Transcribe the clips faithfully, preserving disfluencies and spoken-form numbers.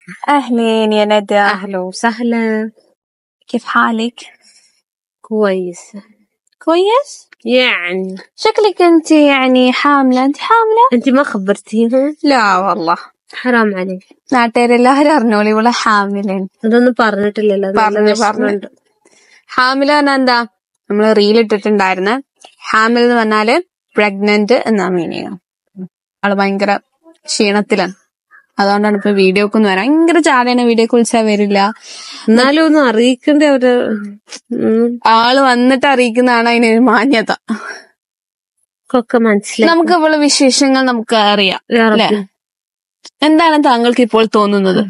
أهلين يا ندى، أهلا وسهلا. كيف حالك؟ كويس كويس؟ يعني شكلك انت يعني حاملة. انت حاملة؟ انت ما خبرتيها؟ لا والله حرام عليك. നാട്ടുകാരെല്ലാവരും അറിഞ്ഞോളി ഇവളെ ഹാമിലൻ. അതൊന്നും പറഞ്ഞിട്ടില്ലല്ലോ. പറഞ്ഞു പറഞ്ഞു ഹാമില എന്താ നമ്മള് റീൽ ഇട്ടിട്ടുണ്ടായിരുന്നെ. ഹാമിൽ എന്ന് പറഞ്ഞാല് പ്രഗ്നന്റ് എന്നാ മീനിങ്. അവള് ഭയങ്കര ക്ഷീണത്തിലാണ്, അതുകൊണ്ടാണ് ഇപ്പൊ വീഡിയോക്കൊന്നും വരാൻ ഭയങ്കര ചാടയാണ്. വീഡിയോക്ക് വിളിച്ചാൽ വരില്ല, എന്നാലും ഒന്നും അറിയിക്കണ്ടേ അവര്. ആള് വന്നിട്ട് അറിയിക്കുന്നതാണ് അതിനൊരു മാന്യത. ഒക്കെ മനസ്സിലായി. നമുക്ക് ഇവള് വിശേഷങ്ങൾ നമുക്ക് അറിയാം അല്ലെ? എന്താണ് താങ്കൾക്ക് ഇപ്പോൾ തോന്നുന്നത്?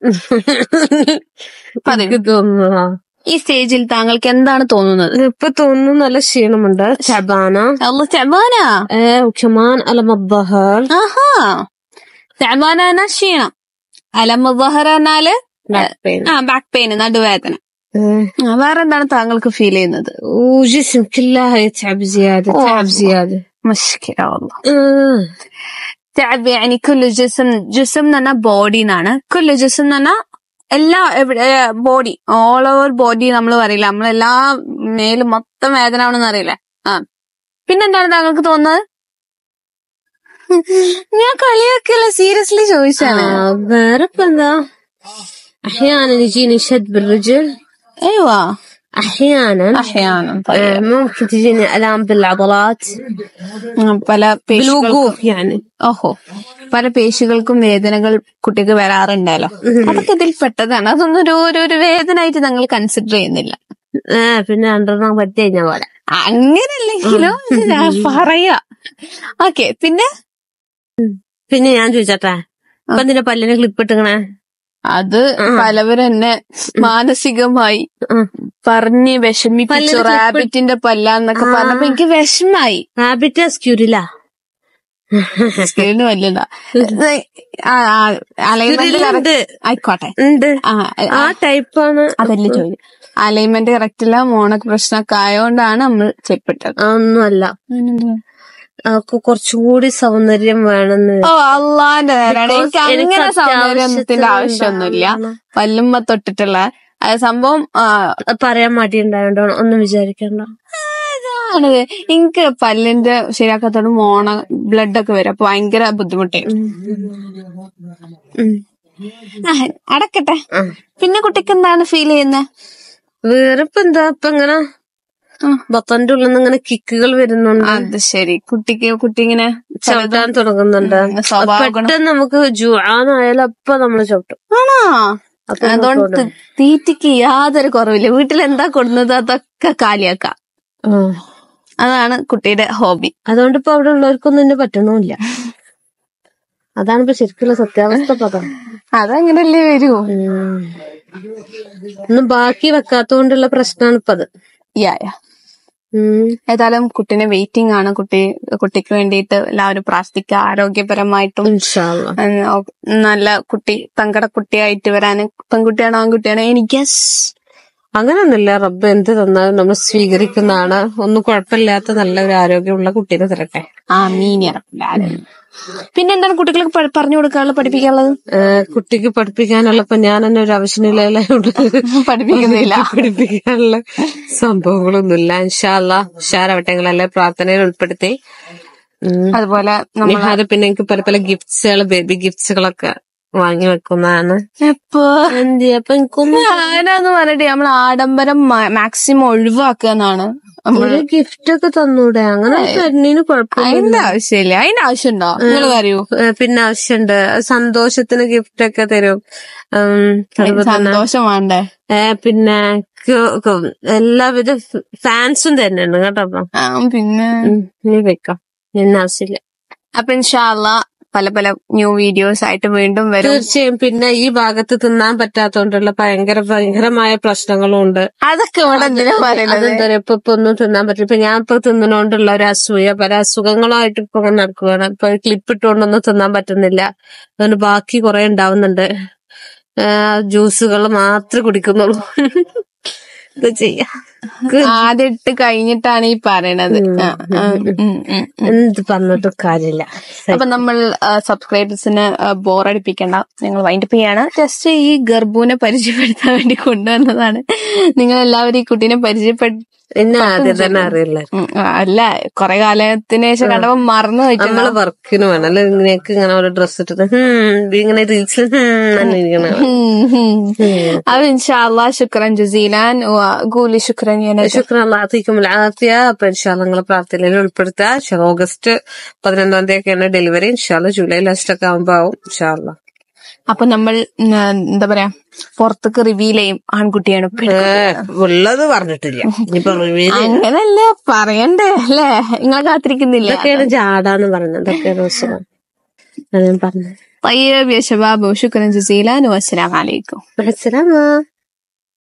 തോന്നുന്നതാ ഈ സ്റ്റേജിൽ താങ്കൾക്ക് എന്താണ് തോന്നുന്നത്? ഇപ്പൊ തോന്നുന്നു നല്ല ക്ഷീണമുണ്ട്. تعبانة الله تعبانة. ايه وكمان ألم الظهر. ആഹാ, تعبانة എന്നാ ക്ഷീണം, അലം الظهر എന്നാല് ആ ബാക്ക് പെയിൻ, നടുവേദന. വേറെ എന്താണ് താങ്കൾക്ക് ഫീൽ ചെയ്യുന്നത്? وجسم كلها يتعب زيادة. تعب زيادة مشكلة والله. تعب يعني كل جسم. جسم എന്ന് പറഞ്ഞാൽ ബോഡി എന്നാണ്. كل جسم എന്ന് പറഞ്ഞാൽ എല്ലാ ബോഡി, ഓൾ ഓവർ ബോഡി നമ്മൾ പറയില്ല. നമ്മളെല്ലാ മേലും മൊത്തം വേദന ആവണമെന്ന് അറിയില്ല. ആ പിന്നെന്താണ് താങ്കൾക്ക് തോന്നുന്നത്? ഞാൻ കളിയാക്കിയല്ല, സീരിയസ്ലി ചോദിച്ചാണ്. വേറെ ഇപ്പൊ എന്താ, أحيانا يجيني شد بالرجل. ايوه أحيانا احيانا طيب. ممكن تجيني ألام بالعضلات പല بالوقوف يعني. ഓഹോ, പല പേശികൾക്കും വേദനകൾ കുട്ടിക്ക് വരാറുണ്ടല്ലോ, അതൊക്കെ ഇതിൽ പെട്ടതാണ്. അതൊന്നും ഒരു ഒരു വേദന ആയിട്ട് ഞങ്ങൾ കൺസിഡർ ചെയ്യുന്നില്ല. പിന്നെ രണ്ടെണ്ണം പറ്റി കഴിഞ്ഞ പോലെ അങ്ങനല്ലെങ്കിലും ഞാൻ പറയാ. ഓക്കെ, പിന്നെ പിന്നെ ഞാൻ ചോദിച്ചട്ടെ, ഇപ്പൊ എന്തിനാ പല്ലിന് ക്ലിപ്പ് ഇട്ടിക്കണേ? അത് പലവരെന്നെ മാനസികമായി പറഞ്ഞ് വിഷമിപ്പിച്ചു. റാബിറ്റിന്റെ പല്ലാന്നൊക്കെ പറഞ്ഞപ്പോ എനിക്ക് വിഷമായി. റാബിറ്റ് സ്ക്യൂരില്ല, സ്ക്യൂരിന് പല്ലില്ല. അലൈൻമെന്റ് ആയിക്കോട്ടെ, ആ ടൈപ്പാണ്. അതല്ലേ ചോദ്യം. അലൈൻമെന്റ് കറക്റ്റ് ഇല്ല, മോണക്ക് പ്രശ്നമൊക്കെ ആയോണ്ടാണ് നമ്മൾ ചെപ്പിട്ടത്. ഒന്നുമല്ല, അവർക്ക് കുറച്ചുകൂടി സൗന്ദര്യം വേണമെന്ന്. ഓ അള്ളാന്റെ നേരാണ്. എനിക്ക് അങ്ങനെ സൗന്ദര്യത്തിന്റെ ആവശ്യമൊന്നുമില്ല. പല്ലുമ്മ തൊട്ടിട്ടുള്ള സംഭവം പറയാൻ മടിയുണ്ടായോണ്ടാണ്, ഒന്നും വിചാരിക്കണ്ട. അതാണ്, എനിക്ക് പല്ലിന്റെ ശരിയാക്കാത്തോട് മോണ ബ്ലഡ് ഒക്കെ വരും, അപ്പൊ ഭയങ്കര ബുദ്ധിമുട്ടായി. അടക്കട്ടെ. പിന്നെ കുട്ടിക്ക് എന്താണ് ഫീൽ ചെയ്യുന്നത്? വേറെ ഇപ്പൊ എന്താ, ഇപ്പൊ ഇങ്ങനെ ബത്തന്റെ ഉള്ളിൽ നിന്ന് ഇങ്ങനെ കിക്കുകൾ വരുന്നുണ്ട്. അത് ശരി, കുട്ടിക്ക് കുട്ടി ഇങ്ങനെ ചവിട്ടാൻ തുടങ്ങുന്നുണ്ട്. പെട്ടെന്ന് നമുക്ക് ജുആനായാലും അപ്പൊ നമ്മള് ചവിട്ടും. ആണോ? അതുകൊണ്ട് തീറ്റയ്ക്ക് യാതൊരു കുറവില്ല. വീട്ടിൽ എന്താ കൊടുക്കുന്നത് അതൊക്കെ കാലിയാക്കാം. അതാണ് കുട്ടിയുടെ ഹോബി. അതുകൊണ്ട് ഇപ്പൊ അവിടെ ഉള്ളവർക്കൊന്നും എന്നെ പറ്റണമില്ല. അതാണ് ഇപ്പൊ ശരിക്കുള്ള സത്യാവസ്ഥ. പദം അതങ്ങനല്ലേ വരൂ. ഒന്നും ബാക്കി വെക്കാത്തോണ്ടുള്ള പ്രശ്നമാണ് ഇപ്പൊ അത്. യാ ഏതായാലും കുട്ടീനെ വെയിറ്റിംഗ് ആണ്. കുട്ടി കുട്ടിക്ക് വേണ്ടിയിട്ട് എല്ലാവരും പ്രാർത്ഥിക്കുക, ആരോഗ്യപരമായിട്ടും നല്ല കുട്ടി തങ്കട കുട്ടിയായിട്ട് വരാന്. പെൺകുട്ടിയാണോ ആൺകുട്ടിയാണോ എനിക്ക് അങ്ങനെയൊന്നുമില്ല. റബ്ബ് എന്ത് തന്നാലും നമ്മൾ സ്വീകരിക്കുന്നതാണ്. ഒന്നും കുഴപ്പമില്ലാത്ത നല്ല ഒരു ആരോഗ്യമുള്ള കുട്ടീനെ തരട്ടെ. ആ മീനി. പിന്നെന്താണ് കുട്ടികൾക്ക് പറഞ്ഞു കൊടുക്കാനുള്ളത്, പഠിപ്പിക്കാനുള്ളത്? കുട്ടിക്ക് പഠിപ്പിക്കാനുള്ളപ്പോ ഞാൻ തന്നെ ഒരു ആവശ്യമില്ല, പഠിപ്പിക്കുന്നില്ല. പഠിപ്പിക്കാനുള്ള സംഭവങ്ങളൊന്നുമില്ല. ഇൻഷാ അല്ലാഹ് ഉഷാറാവട്ടെ. നിങ്ങളെല്ലാം പ്രാർത്ഥനയിൽ ഉൾപ്പെടുത്തി. അതുപോലെ അത് പിന്നെ എനിക്ക് പല പല ഗിഫ്റ്റ്സുകൾ, ബേബി ഗിഫ്റ്റ്സുകളൊക്കെ വാങ്ങി വെക്കുന്നതാണ്. എപ്പോ അപ്പൊ എനിക്കൊന്നും ഞാനാന്ന് പറഞ്ഞിട്ട് നമ്മൾ ആഡംബരം മാക്സിമം ഒഴിവാക്കുക എന്നാണ്. ഒരു ഗിഫ്റ്റ് ഒക്കെ തന്നൂടെ? അങ്ങനെ തരുന്നതിന് കുഴപ്പമില്ല. അതിന്റെ ആവശ്യമില്ല. അതിന്റെ ആവശ്യമുണ്ടോ നിങ്ങൾ പറയൂ? പിന്നെ ആവശ്യമുണ്ട്. സന്തോഷത്തിന് ഗിഫ്റ്റ് ഒക്കെ തരും. സന്തോഷം വേണ്ടേ? പിന്നെ എല്ലാവിധ ഫാൻസും തന്നെയുണ്ട് കേട്ടോ. പിന്നെ നീ വെക്കാം, എന്നെ ആവശ്യമില്ല. അപ്പൊ ഇൻഷാ അല്ലാഹ് പല പല ന്യൂ വീഡിയോസ് ആയിട്ട് വീണ്ടും വരും. തീർച്ചയായും. പിന്നെ ഈ ഭാഗത്ത് തിന്നാൻ പറ്റാത്തോണ്ടുള്ള ഭയങ്കര ഭയങ്കരമായ പ്രശ്നങ്ങളും ഉണ്ട്. അതൊക്കെ ഇവിടെ എന്തിനാ പറയുന്നത്? അതെന്താ പറയാ, ഇപ്പൊ ഇപ്പൊ ഒന്നും തിന്നാൻ പറ്റില്ല. ഇപ്പൊ ഞാൻ ഇപ്പൊ തിന്നണോണ്ടുള്ള ഒരു അസൂയ, പല അസുഖങ്ങളായിട്ട് ഇപ്പൊ അങ്ങനെ നടക്കുകയാണ്. ഇപ്പൊ ക്ലിപ്പ് ഇട്ടുകൊണ്ടൊന്നും തിന്നാൻ പറ്റുന്നില്ല. അതുകൊണ്ട് ബാക്കി കുറെ ഉണ്ടാവുന്നുണ്ട്. ജ്യൂസുകൾ മാത്രമേ കുടിക്കുന്നുള്ളൂ. ഇത് ചെയ്യാ ആദ്യം ഇട്ട് കഴിഞ്ഞിട്ടാണ് ഈ പറയണത്. ആ, ആ, ഉം, ഉം, ഉം. എന്ത് പറഞ്ഞിട്ട് കാര്യമില്ല. അപ്പൊ നമ്മൾ സബ്സ്ക്രൈബേഴ്സിന് ബോറടിപ്പിക്കണ്ട, ഞങ്ങൾ വൈൻഡപ്പ് ചെയ്യാണ്. ജസ്റ്റ് ഈ ഗർഭൂനെ പരിചയപ്പെടുത്താൻ വേണ്ടി കൊണ്ടുവന്നതാണ്. നിങ്ങൾ എല്ലാവരും ഈ കുട്ടീനെ പരിചയപ്പെടു എന്നെ ആദ്യം തന്നെ അറിയില്ല. ഉം, അല്ല കൊറേ കാലത്തിന് ശേഷം കണ്ടപ്പോ മറന്നു വെച്ചു. നമ്മള് വർക്കിന് വേണം അല്ലെ ഇങ്ങനെയൊക്കെ ഇങ്ങനെ ഒരു ഡ്രസ് ഇട്ടിട്ട് ഹും ഇങ്ങനെ റീൽസ് ഇരിക്കണ. അത് ഇൻഷാ അല്ലാഹ് ശുക്രൻ ജസീലാൻ ഗൂലി ശുക്രൻ ശുക്രൻ അല്ലാഹുക്കും ആഫിയ. അപ്പൊ ഇൻഷാ അല്ലാഹ് നിങ്ങളെ പ്രാർത്ഥനയിൽ ഉൾപ്പെടുത്തുക. ഓഗസ്റ്റ് പതിനൊന്നാം തീയതി ഒക്കെയാണ് ഡെലിവറി. ഇൻഷാ അല്ലാഹ് ജൂലൈ ലാസ്റ്റ് ഒക്കെ ആവുമ്പോ ആവും ഇൻഷാ അല്ലാഹ്. അപ്പൊ നമ്മൾ എന്താ പറയാ പുറത്തേക്ക് റിവീൽ ചെയ്യും ആൺകുട്ടിയാണ്. ഉള്ളത് പറഞ്ഞിട്ടില്ല, അങ്ങനല്ല പറയണ്ടേ അല്ലേ? നിങ്ങൾ കാത്തിരിക്കുന്നില്ല. ഇതൊക്കെയാണ് ജാടാന്ന് പറയുന്നത്. ഇതൊക്കെയാണ് അസുഖം ഞാൻ പറഞ്ഞത്. طيب يا شباب وشكرا جزيلا والسلام عليكم. مع السلامة.